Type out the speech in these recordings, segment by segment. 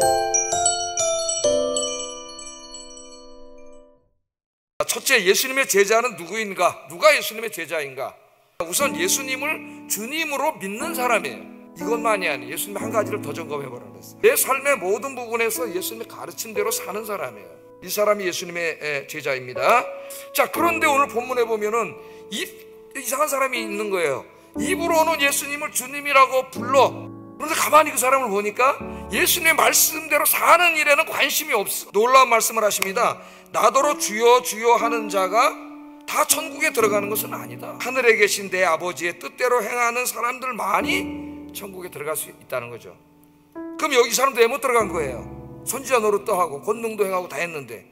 첫째, 예수님의 제자는 누구인가? 누가 예수님의 제자인가? 우선 예수님을 주님으로 믿는 사람이에요. 이것만이 아니에요. 예수님이 한 가지를 더 점검해보라고 했어요. 내 삶의 모든 부분에서 예수님의 가르침대로 사는 사람이에요. 이 사람이 예수님의 제자입니다. 자, 그런데 오늘 본문에 보면은 이상한 사람이 있는 거예요. 입으로는 예수님을 주님이라고 불러. 그런데 가만히 그 사람을 보니까 예수님의 말씀대로 사는 일에는 관심이 없어. 놀라운 말씀을 하십니다. 나더러 주여 주여 하는 자가 다 천국에 들어가는 것은 아니다. 하늘에 계신 내 아버지의 뜻대로 행하는 사람들만이 천국에 들어갈 수 있다는 거죠. 그럼 여기 사람들 왜 못 들어간 거예요? 선지자 노릇도 하고 권능도 행하고 다 했는데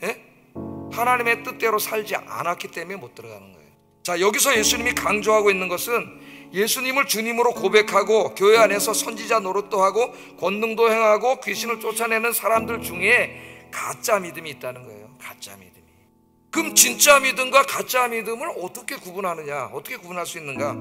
하나님의 뜻대로 살지 않았기 때문에 못 들어가는 거예요. 자, 여기서 예수님이 강조하고 있는 것은 예수님을 주님으로 고백하고 교회 안에서 선지자 노릇도 하고 권능도 행하고 귀신을 쫓아내는 사람들 중에 가짜 믿음이 있다는 거예요. 가짜 믿음이. 그럼 진짜 믿음과 가짜 믿음을 어떻게 구분하느냐? 어떻게 구분할 수 있는가?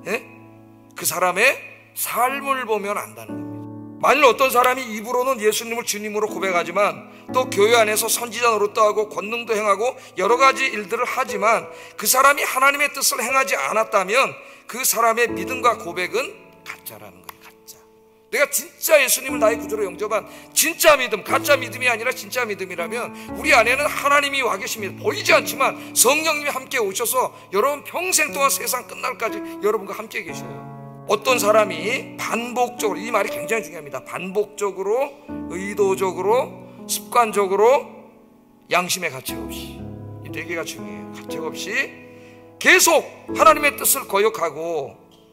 그 사람의 삶을 보면 안다는 겁니다. 만일 어떤 사람이 입으로는 예수님을 주님으로 고백하지만 또 교회 안에서 선지자 노릇도 하고 권능도 행하고 여러 가지 일들을 하지만 그 사람이 하나님의 뜻을 행하지 않았다면 그 사람의 믿음과 고백은 가짜라는 거예요. 가짜. 내가 진짜 예수님을 나의 구주로 영접한 진짜 믿음, 가짜 믿음이 아니라 진짜 믿음이라면 우리 안에는 하나님이 와 계십니다. 보이지 않지만 성령님이 함께 오셔서 여러분 평생 동안 세상 끝날까지 여러분과 함께 계셔요. 어떤 사람이 반복적으로, 이 말이 굉장히 중요합니다. 반복적으로, 의도적으로, 습관적으로 양심의 가책 없이, 이 네 개가 중요해요. 가책 없이 계속 하나님의 뜻을 거역하고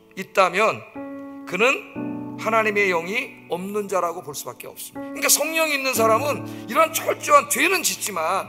있다면 그는 하나님의 영이 없는 자라고 볼 수밖에 없습니다. 그러니까 성령이 있는 사람은 이런 철저한, 죄는 짓지만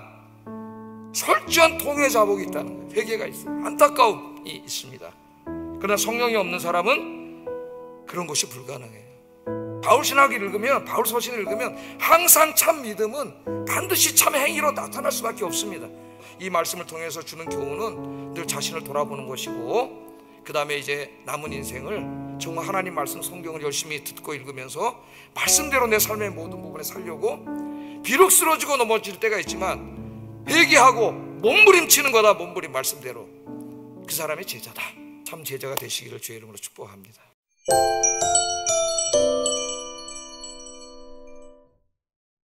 철저한 통회 자복이 있다는 거예요. 회개가 있어요. 안타까움이 있습니다. 그러나 성령이 없는 사람은 그런 것이 불가능해요. 바울 신학을 읽으면, 바울 서신을 읽으면 항상 참 믿음은 반드시 참 행위로 나타날 수밖에 없습니다. 이 말씀을 통해서 주는 교훈은 늘 자신을 돌아보는 것이고, 그 다음에 이제 남은 인생을 정말 하나님 말씀, 성경을 열심히 듣고 읽으면서 말씀대로 내 삶의 모든 부분에 살려고, 비록 쓰러지고 넘어질 때가 있지만 회개하고 몸부림치는 거다. 몸부림 말씀대로. 그 사람이 제자다. 참 제자가 되시기를 주의 이름으로 축복합니다.